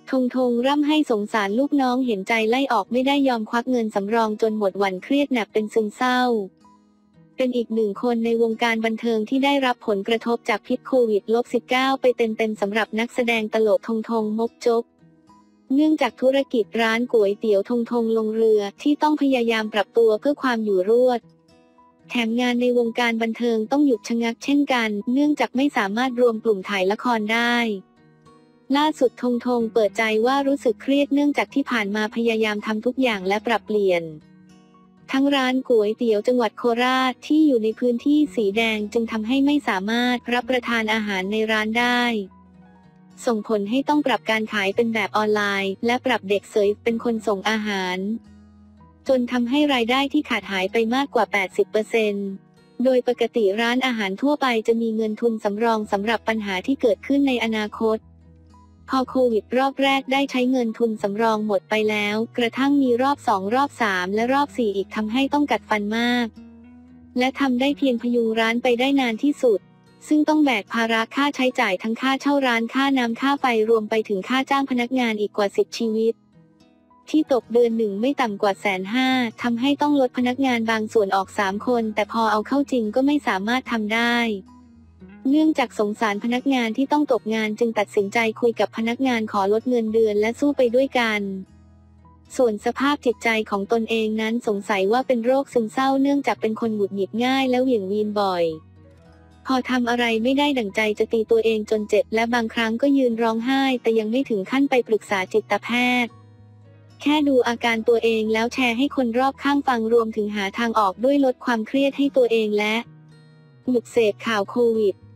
ธงร่ำให้สงสารลูกน้องเห็นใจไล่ออกไม่ได้ยอมควักเงินสำรองจนหมดหวั่นเครียดหนักเป็นซึมเศร้าเป็นอีกหนึ่งคนในวงการบันเทิงที่ได้รับผลกระทบจากพิษโควิด-19 ไปเต็มสำหรับนักแสดงตลกธงมกจกเนื่องจากธุรกิจร้านก๋วยเตี๋ยวธงลงเรือที่ต้องพยายามปรับตัวเพื่อความอยู่รอดแถมงานในวงการบันเทิงต้องหยุดชะงักเช่นกันเนื่องจากไม่สามารถรวมกลุ่มถ่ายละครได้ล่าสุดธงเปิดใจว่ารู้สึกเครียดเนื่องจากที่ผ่านมาพยายามทำทุกอย่างและปรับเปลี่ยนทั้งร้านก๋วยเตี๋ยวจังหวัดโคราชที่อยู่ในพื้นที่สีแดงจึงทำให้ไม่สามารถรับประทานอาหารในร้านได้ส่งผลให้ต้องปรับการขายเป็นแบบออนไลน์และปรับเด็กเสิร์ฟเป็นคนส่งอาหารจนทำให้รายได้ที่ขาดหายไปมากกว่า 80%โดยปกติร้านอาหารทั่วไปจะมีเงินทุนสำรองสำหรับปัญหาที่เกิดขึ้นในอนาคตพอโควิดรอบแรกได้ใช้เงินทุนสำรองหมดไปแล้วกระทั่งมีรอบ2รอบ3และรอบ4อีกทำให้ต้องกัดฟันมากและทำได้เพียงพยุงร้านไปได้นานที่สุดซึ่งต้องแบกภาระค่าใช้จ่ายทั้งค่าเช่าร้านค่าน้ำค่าไฟรวมไปถึงค่าจ้างพนักงานอีกกว่า10ชีวิตที่ตกเดือนหนึ่งไม่ต่ำกว่า150,000ทำให้ต้องลดพนักงานบางส่วนออก3คนแต่พอเอาเข้าจริงก็ไม่สามารถทำได้เนื่องจากสงสารพนักงานที่ต้องตกงานจึงตัดสินใจคุยกับพนักงานขอลดเงินเดือนและสู้ไปด้วยกันส่วนสภาพจิตใจของตนเองนั้นสงสัยว่าเป็นโรคซึมเศร้าเนื่องจากเป็นคนหงุดหงิดง่ายและเหวี่ยงวีนบ่อยพอทำอะไรไม่ได้ดั่งใจจะตีตัวเองจนเจ็บและบางครั้งก็ยืนร้องไห้แต่ยังไม่ถึงขั้นไปปรึกษาจิตแพทย์แค่ดูอาการตัวเองแล้วแชร์ให้คนรอบข้างฟังรวมถึงหาทางออกด้วยลดความเครียดให้ตัวเองและหยุดเสพข่าวโควิด